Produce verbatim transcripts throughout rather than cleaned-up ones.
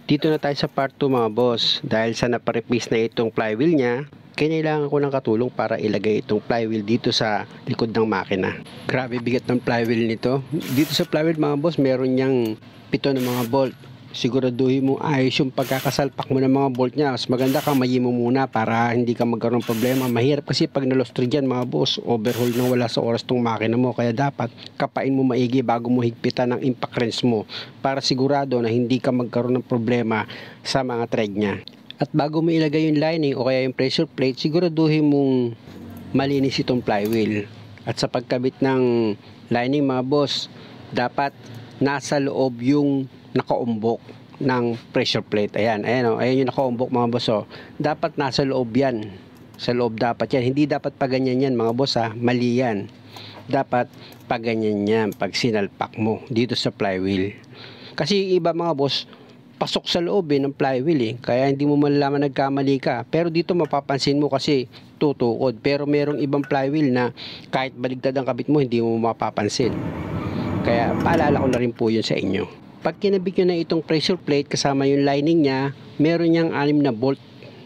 Dito na tayo sa part two mga boss. Dahil sa napareplace na itong flywheel niya, kailangan ko ng katulong para ilagay itong flywheel dito sa likod ng makina. Grabe bigat ng flywheel nito. Dito sa flywheel mga boss, meron niyang pito ng mga bolt. Siguraduhin mo ayos yung pagkakasalpak mo ng mga bolt niya. Mas maganda kamayin mo muna para hindi ka magkaroon ng problema. Mahirap kasi pag nalostro dyan mga boss, overhaul na wala sa oras tong makina mo. Kaya dapat kapain mo maigi bago mo higpitan ng impact wrench mo para sigurado na hindi ka magkaroon ng problema sa mga thread niya. At bago mo ilagay yung lining o kaya yung pressure plate, siguraduhin mong malinis itong flywheel. At sa pagkabit ng lining mga boss, dapat nasa loob yung nakaumbok ng pressure plate. Ayan, ayan o, ayan yung nakaumbok mga boss o. Dapat nasa loob yan. Sa loob dapat yan. Hindi dapat pa ganyan yan mga boss ha. Mali yan. Dapat pa ganyan yan pag sinalpak mo dito sa flywheel. Kasi iba mga boss, pasok sa loob eh ng flywheel eh. Kaya hindi mo malalaman nagkamali ka. Pero dito mapapansin mo kasi tutukod. Pero merong ibang flywheel na kahit baligtad ang kabit mo, hindi mo mapapansin. Kaya paalala ko na rin po yun sa inyo. Pag kinabit nyo na itong pressure plate kasama yung lining niya, meron niyang anim na bolt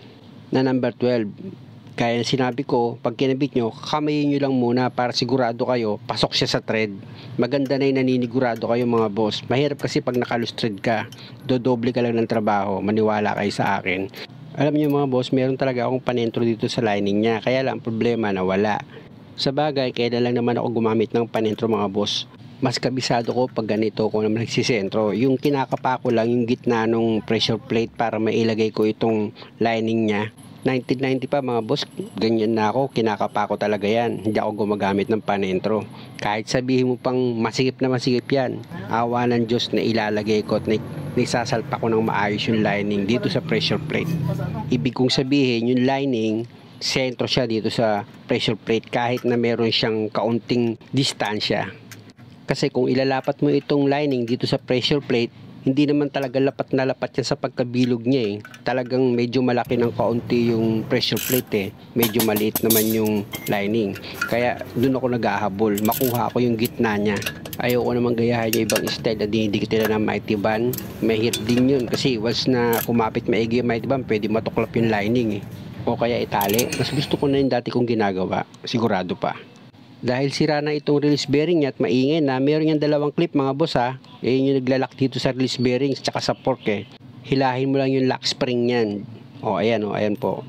na number twelve. Kaya sinabi ko, pag kinabit nyo, kamayin nyo lang muna para sigurado kayo, pasok siya sa thread. Maganda na yung naninigurado kayo mga boss. Mahirap kasi pag nakalus thread ka, dodoble ka lang ng trabaho, maniwala kayo sa akin. Alam nyo mga boss, meron talaga akong panentro dito sa lining niya, kaya lang problema na wala. Sa bagay, kaya lang naman ako gumamit ng panentro mga boss. Mas kabisado ko pag ganito ko naman nagsisentro. Yung kinakapa ko lang yung gitna ng pressure plate para mailagay ko itong lining niya. nineteen ninety pa mga boss, ganyan na ako, kinakapa ko talaga yan. Hindi ako gumagamit ng panentro. Kahit sabihin mo pang masikip na masikip yan, awa ng Diyos na ilalagay ko at nisasalpa ko ng maayos yung lining dito sa pressure plate. Ibig kong sabihin, yung lining, sentro siya dito sa pressure plate kahit na meron siyang kaunting distansya. Kasi kung ilalapat mo itong lining dito sa pressure plate, hindi naman talaga lapat na lapat yan sa pagkabilog niya eh. Talagang medyo malaki ng kaunti yung pressure plate eh. Medyo maliit naman yung lining. Kaya doon ako nag-ahabol. Makuha ko yung gitna niya. Ayoko naman gayahin yung ibang style na dinidikit nila ng mighty band. Mahirap din yun kasi once na kumapit maigi yung mighty band, pwede matuklap yung lining eh. O kaya itali. Mas gusto ko na yung dati kong ginagawa. Sigurado pa. Dahil sira na itong release bearing niya at maingay na, meron yung dalawang clip mga boss ha. Eh yung naglalak dito sa release bearing tsaka sa fork eh. Hilahin mo lang yung lock spring niyan. O ayan o, ayan po.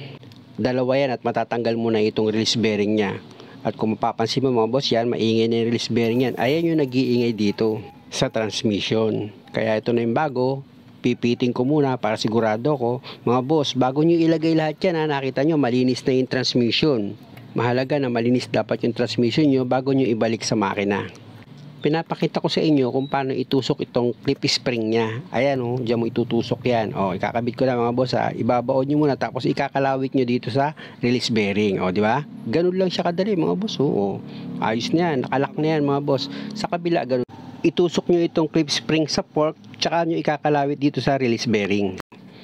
Dalawa yan at matatanggal mo na itong release bearing niya. At kung mapapansin mo mga boss yan, maingay na yung release bearing yan. Ayan yung nag-iingay dito sa transmission. Kaya ito na yung bago. Pipiting ko muna para sigurado ko. Mga boss, bago nyo ilagay lahat yan ha, nakita nyo malinis na yung transmission. Mahalaga na malinis dapat yung transmission nyo bago nyo ibalik sa makina. Pinapakita ko sa inyo kung paano itusok itong clip spring niya. Ayan o, dyan mo itutusok yan. O, ikakabit ko na mga boss ha. Ibabaon nyo muna tapos ikakalawit nyo dito sa release bearing. O, di ba? Ganun lang siya kadali mga boss. O, ayos na yan. Nakalak na yan mga boss. Sa kabila, ganun. Itusok nyo itong clip spring sa fork tsaka nyo ikakalawit dito sa release bearing.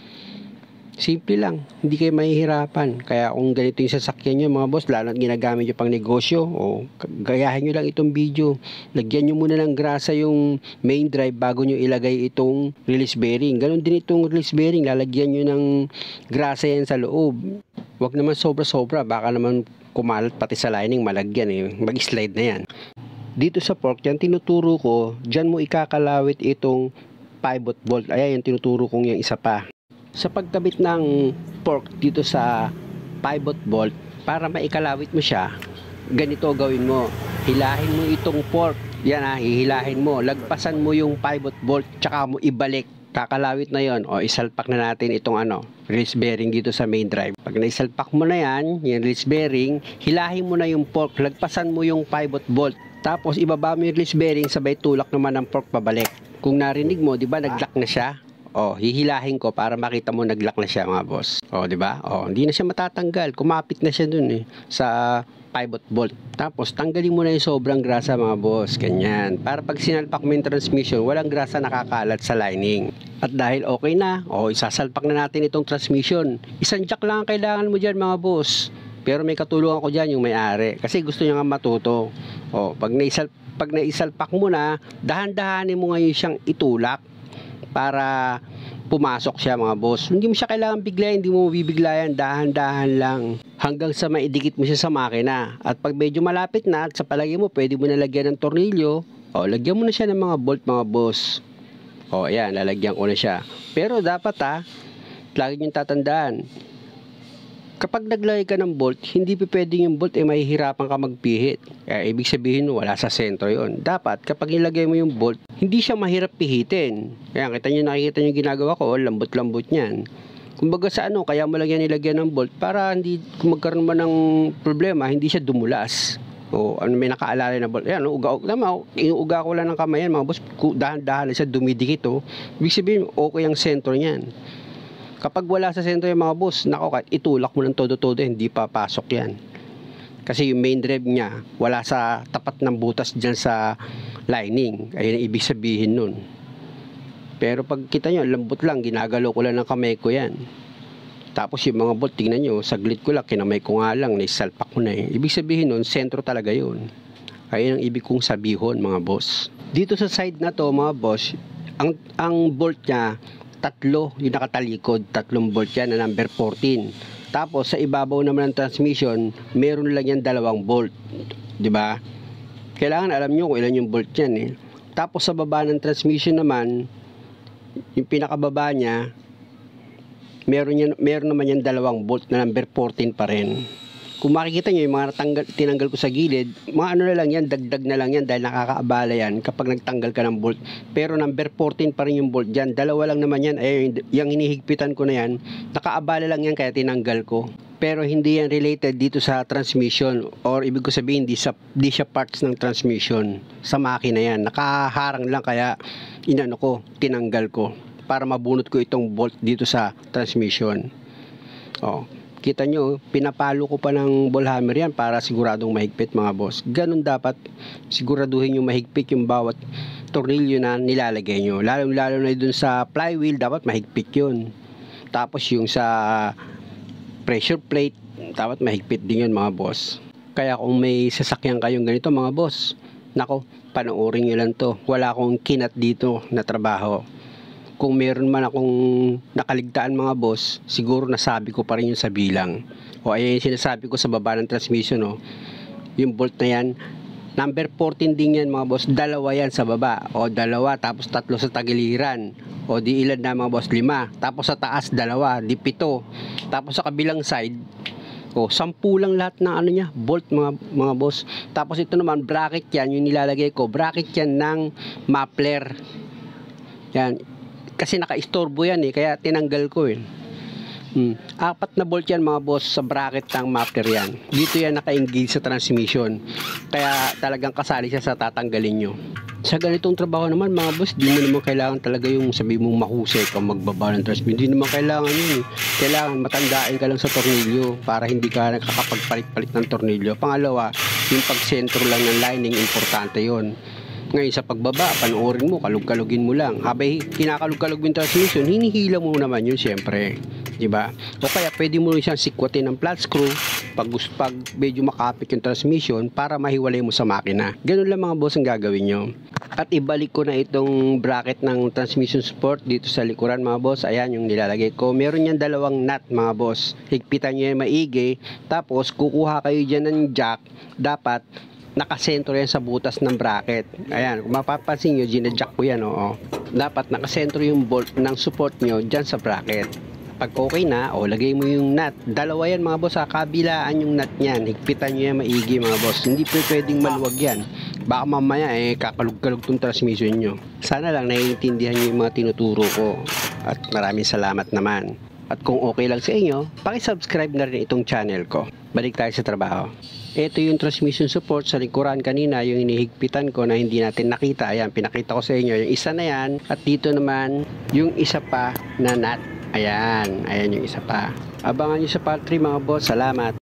Simple lang, hindi kayo mahihirapan. Kaya kung ganito yung sasakyan nyo mga boss, lalo at ginagamit nyo pang negosyo, o gayahin nyo lang itong video. Lagyan nyo muna ng grasa yung main drive bago nyo ilagay itong release bearing. Ganon din itong release bearing, lalagyan nyo ng grasa yan sa loob. Huwag naman sobra-sobra, baka naman kumalat pati sa lining, malagyan eh. Mag-slide na yan. Dito sa fork, yan tinuturo ko, dyan mo ikakalawit itong pivot bolt. Ayan yung tinuturo kong yung isa pa. Sa pagkabit ng fork dito sa pivot bolt, para maikalawit mo siya, ganito gawin mo. Hilahin mo itong fork. Yan ha, hihilahin mo. Lagpasan mo yung pivot bolt, tsaka mo ibalik. Kakalawit na yon. O, isalpak na natin itong ano, release bearing dito sa main drive. Pag naisalpak mo na yan, yung release bearing, hilahin mo na yung fork. Lagpasan mo yung pivot bolt. Tapos, ibaba mo yung release bearing, sabay tulak naman ng fork pabalik. Kung narinig mo, di ba, nag-lock na siya? Oh, hihilahin ko para makita mo nag-lock na siya mga boss. Oh, di ba? Oh, hindi na siya matatanggal. Kumapit na siya dun eh sa pivot bolt. Tapos tanggalin mo na yung sobrang grasa mga boss. Ganyan. Para pag sinalpak mo yung transmission, walang grasa nakakalat sa lining. At dahil okay na, oh, isasalpak na natin itong transmission. Isang jack lang ang kailangan mo diyan mga boss. Pero may katulungan ko diyan yung may-ari kasi gusto niya nga matuto. Oh, pag naisal pag naisalpak mo na, dahan-dahanin mo ngayon siyang itulak para pumasok siya mga boss. Hindi mo siya kailangan biglayan, hindi mo bibiglayan, dahan-dahan lang. Hanggang sa maidikit mo siya sa makina. At pag medyo malapit na at sa palagay mo, pwede mo na lagyan ng tornilyo, o lagyan mo na siya ng mga bolt mga boss. O ayan, lalagyan ko na siya. Pero dapat ha, lagi niyong tatandaan, kapag naglagay ka ng bolt, hindi pa pwedeng yung bolt ay eh, mahihirapan ka magpihit. Kaya ibig sabihin wala sa sentro yon. Dapat kapag nilagay mo yung bolt, hindi siya mahirap pihitin. Kaya kita nyo, nakikita nyo ginagawa ko, lambot-lambot niyan. Kumbaga sa ano, kaya mo lang yan nilagyan ng bolt para hindi, kung magkaroon man ng problema, hindi siya dumulas. O ano, may nakaalala na bolt. Ayan, uga, tama, inuuga ko lang ng kamay yan mga boss, dahan-dahan na siya dumidikit. Oh. Ibig sabihin, okay ang sentro niyan. Kapag wala sa sentro yung mga boss, nako, kahit itulak mo ng todo-todo, hindi papasok yan. Kasi yung main drive niya, wala sa tapat ng butas dyan sa lining. Ayun ang ibig sabihin nun. Pero pag kita nyo, lambot lang, ginagalaw ko lang ng kamay ko yan. Tapos yung mga bolt, tingnan nyo, saglit ko lang, kinamay ko nga lang, naisalpak ko na eh. Ibig sabihin nun, sentro talaga yun. Ayun ang ibig kong sabihin mga boss. Dito sa side na to mga boss, ang, ang bolt niya, tatlo yung nakatalikod, tatlong bolt yan na number fourteen. Tapos sa ibabaw naman ng transmission, meron lang yan dalawang bolt, di ba? Kailangan alam nyo kung ilan yung bolt yan eh. Tapos sa baba ng transmission naman, yung pinakababa niya, meron, yan, meron naman yan dalawang bolt na number fourteen pa rin. Kung makikita nyo, yung mga natanggal, tinanggal ko sa gilid, mga ano na lang yan, dagdag na lang yan dahil nakakaabala yan kapag nagtanggal ka ng bolt. Pero number fourteen pa rin yung bolt dyan. Dalawa lang naman yan, ay yung hinihigpitan ko na yan, nakaabala lang yan kaya tinanggal ko. Pero hindi yan related dito sa transmission, or ibig ko sabihin, di, sa, di siya parts ng transmission. Sa makina yan, nakaharang lang kaya inano ko, tinanggal ko para mabunot ko itong bolt dito sa transmission. Oh. Kita nyo, pinapalo ko pa ng ball hammer yan para siguradong mahigpit mga boss. Ganun dapat, siguraduhin yung mahigpit yung bawat tornilyo na nilalagay nyo. Lalo, lalo na dun sa flywheel, dapat mahigpit yun. Tapos yung sa pressure plate, dapat mahigpit din yun mga boss. Kaya kung may sasakyan kayong ganito mga boss, nako, panoorin nyo lang to. Wala akong kinat dito na trabaho. Kung meron man akong nakaligtaan mga boss, siguro nasabi ko pa rin yung sa bilang. O ayan yung sinasabi ko sa baba ng transmission, no? Yung bolt na yan, number fourteen din yan mga boss, dalawa yan sa baba. O dalawa, tapos tatlo sa tagiliran. O di ilan na mga boss, lima. Tapos sa taas, dalawa, di pito. Tapos sa kabilang side, o sampu lang lahat ng ano niya, bolt mga, mga boss. Tapos ito naman, bracket yan, yung nilalagay ko. Bracket yan ng muffler. Yan. Kasi naka-istorbo yan eh, kaya tinanggal ko eh. Hmm. Apat na bolt yan mga boss sa bracket ng muffler yan. Dito yan naka-engage sa transmission. Kaya talagang kasali siya sa tatanggalin nyo. Sa ganitong trabaho naman mga boss, di mo naman kailangan talaga yung sabi mong mahusay kung magbaba ng transmission. Hindi naman kailangan yun eh. Kailangan matandaan ka lang sa tornilyo para hindi ka nakakapagpalit-palit ng tornilyo. Pangalawa, yung pag-sentro lang ng lining, importante yon. Ngayon sa pagbaba, panoorin mo, kalug-kalugin mo lang. Habay kinakalug-kalug yung transmission, hinihila mo naman yun siyempre. Diba? O kaya pwede mo siyang sikwatin ng flat screw pag, pag medyo makapit yung transmission para mahiwalay mo sa makina. Ganun lang mga boss ang gagawin nyo. At ibalik ko na itong bracket ng transmission support dito sa likuran mga boss. Ayan yung nilalagay ko. Meron yan dalawang nut mga boss. Higpitan nyo yung maigi. Tapos kukuha kayo dyan ng jack. Dapat nakasentro yan sa butas ng bracket. Ayan, kung mapapansin nyo, ginadjack ko yan, oo. Dapat nakasentro yung bolt ng support nyo dyan sa bracket. Pag okay na, o lagay mo yung nut. Dalawa yan mga boss, ha? Kabilaan yung nut nyan. Higpitan nyo yan maigi mga boss. Hindi po pwedeng maluwag yan. Baka mamaya eh, kakalug-kalug tong transmission nyo. Sana lang naiintindihan nyo yung mga tinuturo ko. At maraming salamat naman. At kung okay lang sa inyo, pakisubscribe na rin itong channel ko. Balik tayo sa trabaho. Ito yung transmission support sa likuran kanina, yung inihigpitan ko na hindi natin nakita. Ayan, pinakita ko sa inyo. Yung isa na yan. At dito naman, yung isa pa na nut. Ayan, ayan yung isa pa. Abangan nyo sa part three mga boss. Salamat.